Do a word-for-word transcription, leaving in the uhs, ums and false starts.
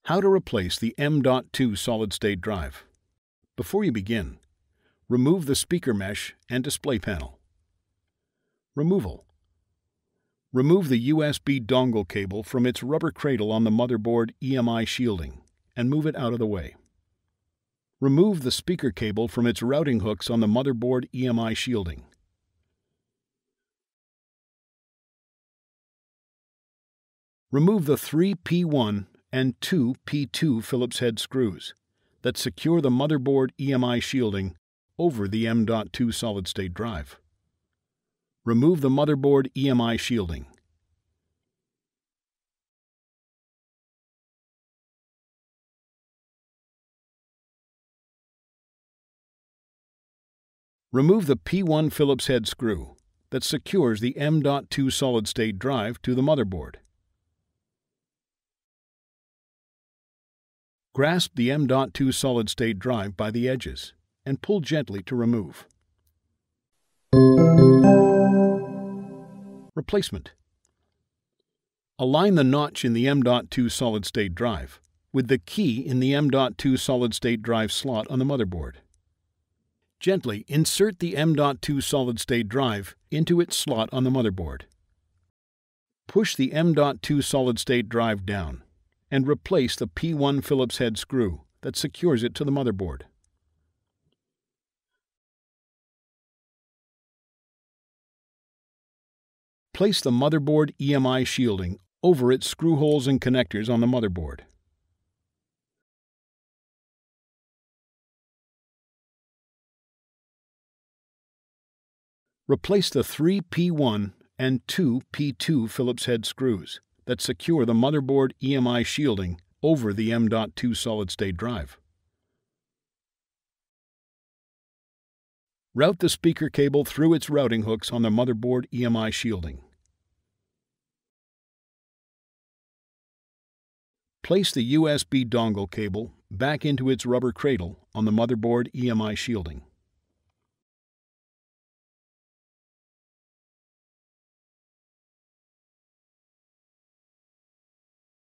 How to replace the M dot two solid-state drive. Before you begin, remove the speaker mesh and display panel. Removal. Remove the U S B dongle cable from its rubber cradle on the motherboard E M I shielding and move it out of the way. Remove the speaker cable from its routing hooks on the motherboard E M I shielding. Remove the three P one and two P two Phillips-head screws that secure the motherboard E M I shielding over the M dot two solid-state drive. Remove the motherboard E M I shielding. Remove the P one Phillips-head screw that secures the M dot two solid-state drive to the motherboard. Grasp the M dot two solid-state drive by the edges and pull gently to remove. Replacement. Align the notch in the M dot two solid-state drive with the key in the M dot two solid-state drive slot on the motherboard. Gently insert the M dot two solid-state drive into its slot on the motherboard. Push the M dot two solid-state drive down and replace the P one Phillips-head screw that secures it to the motherboard. Place the motherboard E M I shielding over its screw holes and connectors on the motherboard. Replace the three P one and two P two Phillips-head screws that secure the motherboard E M I shielding over the M dot two solid-state drive. Route the speaker cable through its routing hooks on the motherboard E M I shielding. Place the U S B dongle cable back into its rubber cradle on the motherboard E M I shielding.